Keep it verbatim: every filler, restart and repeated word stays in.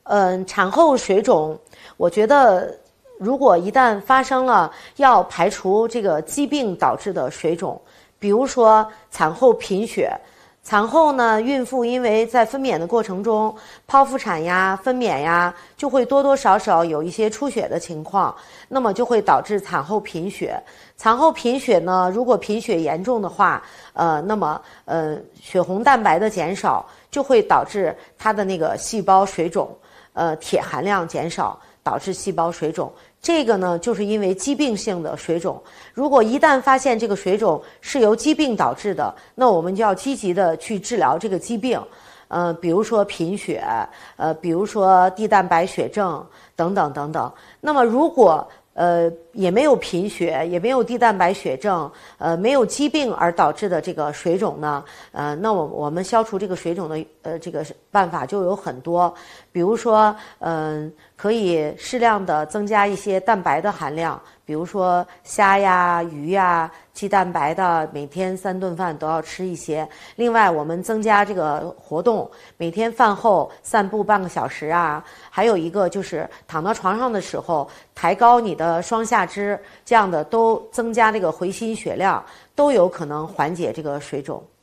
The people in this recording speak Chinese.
嗯，产后水肿，我觉得如果一旦发生了，要排除这个疾病导致的水肿，比如说产后贫血。产后呢，孕妇因为在分娩的过程中，剖腹产呀、分娩呀，就会多多少少有一些出血的情况，那么就会导致产后贫血。产后贫血呢，如果贫血严重的话，呃，那么呃，血红蛋白的减少就会导致它的那个细胞水肿，呃，铁含量减少，导致细胞水肿。这个呢，就是因为疾病性的水肿。如果一旦发现这个水肿是由疾病导致的，那我们就要积极的去治疗这个疾病。呃，比如说贫血，呃，比如说低蛋白血症等等等等。那么如果呃也没有贫血，也没有低蛋白血症，呃，没有疾病而导致的这个水肿呢，呃，那我我们消除这个水肿的呃这个办法就有很多，比如说，嗯、呃，可以适量的增加一些蛋白的含量，比如说虾呀、鱼呀、鸡蛋白的，每天三顿饭都要吃一些。另外，我们增加这个活动，每天饭后散步半个小时啊。还有一个就是躺到床上的时候，抬高你的双下肢，这样的都增加这个回心血量，都有可能缓解这个水肿。